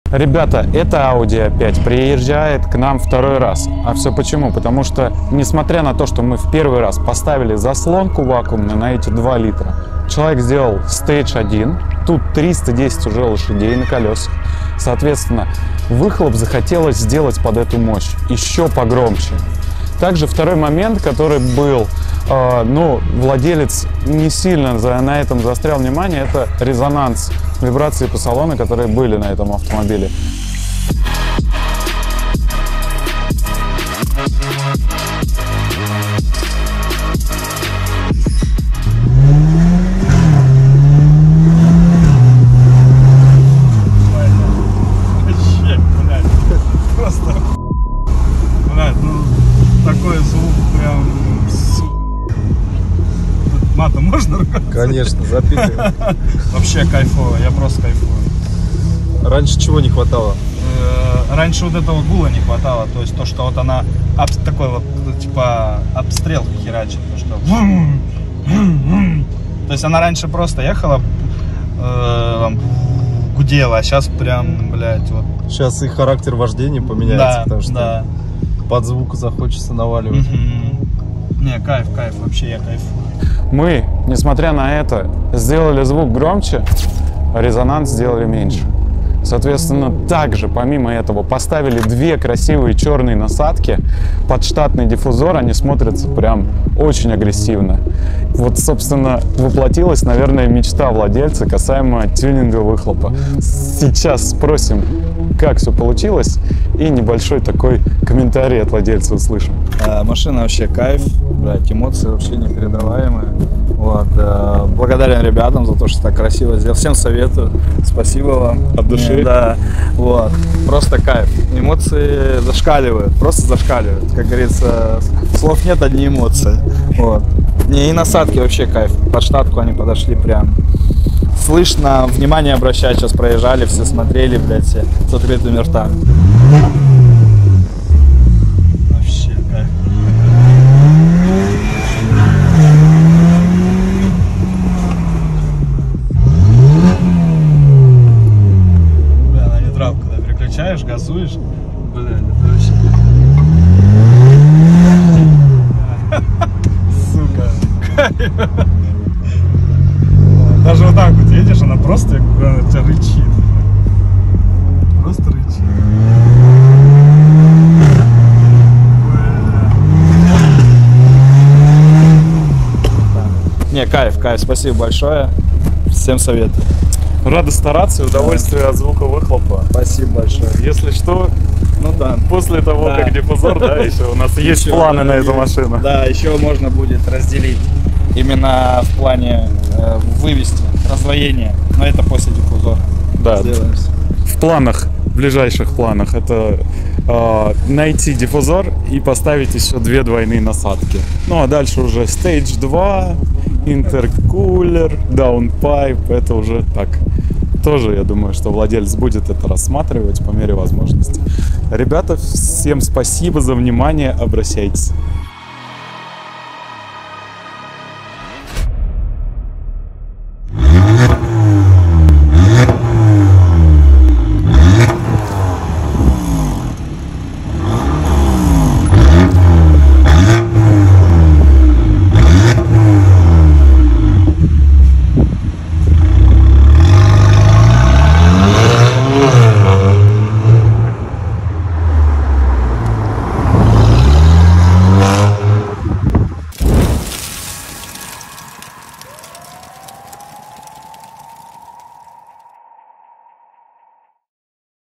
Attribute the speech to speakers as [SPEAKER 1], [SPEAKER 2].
[SPEAKER 1] Ребята, это Audi опять приезжает к нам второй раз. А все почему? Потому что, несмотря на то, что мы в первый раз поставили заслонку вакуумную на эти 2 литра, человек сделал Stage 1, тут 310 уже лошадей на колесах. Соответственно, выхлоп захотелось сделать под эту мощь еще погромче. Также второй момент, который был, владелец не сильно на этом заострял внимание, это резонанс, вибрации по салону, которые были на этом автомобиле.
[SPEAKER 2] Матом можно ругаться?
[SPEAKER 3] Конечно, запикаем.
[SPEAKER 2] Вообще кайфово, я просто кайфую.
[SPEAKER 3] Раньше чего не хватало?
[SPEAKER 2] Раньше вот этого гула не хватало, то есть то, что вот она такой вот, типа, обстрел херачит, то что... То есть она раньше просто ехала, гудела, а сейчас прям, блядь, вот...
[SPEAKER 3] Сейчас и характер вождения поменяется,
[SPEAKER 2] да,
[SPEAKER 3] потому что под звук захочется наваливать.
[SPEAKER 2] Не, кайф, вообще я кайфую.
[SPEAKER 1] Мы, несмотря на это, сделали звук громче, а резонанс сделали меньше. Соответственно, также, помимо этого, поставили 2 красивые черные насадки под штатный диффузор. Они смотрятся прям очень агрессивно. Вот, собственно, воплотилась, наверное, мечта владельца касаемо тюнинга выхлопа. Сейчас спросим, как все получилось, и небольшой такой комментарий от владельца услышим.
[SPEAKER 2] Машина вообще кайф, блядь, эмоции вообще непередаваемые. Вот, благодарен ребятам за то, что так красиво сделал. Всем советую, спасибо вам.
[SPEAKER 1] От души.
[SPEAKER 2] Да, вот, просто кайф. Эмоции зашкаливают, просто зашкаливают. Как говорится, слов нет, одни эмоции. Вот. И насадки вообще кайф. Под штатку они подошли прям. Слышно, внимание обращать, сейчас проезжали, все смотрели, блядь, все с открытыми ртами. Вообще кайф. Бля, на нейтралку, когда переключаешь, газуешь, блядь, это вообще... Сука, кайф. Даже вот так вот едешь, она просто тебя рычит. Просто рычит. Не, кайф, спасибо большое. Всем советую.
[SPEAKER 1] Рады стараться и удовольствие от звука выхлопа.
[SPEAKER 2] Спасибо большое.
[SPEAKER 1] Если что,
[SPEAKER 2] ну да.
[SPEAKER 1] После того, как диффузор, да, еще у нас есть планы на эту машину.
[SPEAKER 2] Да, еще можно будет разделить. Именно в плане вывести, раздвоения. Но это после диффузора.
[SPEAKER 1] Да.
[SPEAKER 2] Сделаемся.
[SPEAKER 1] В планах, в ближайших планах, это найти диффузор и поставить еще 2 двойные насадки. Ну а дальше уже Stage 2, интеркулер, даунпайп. Это уже так. Тоже, я думаю, что владелец будет это рассматривать по мере возможности. Ребята, всем спасибо за внимание. Обращайтесь.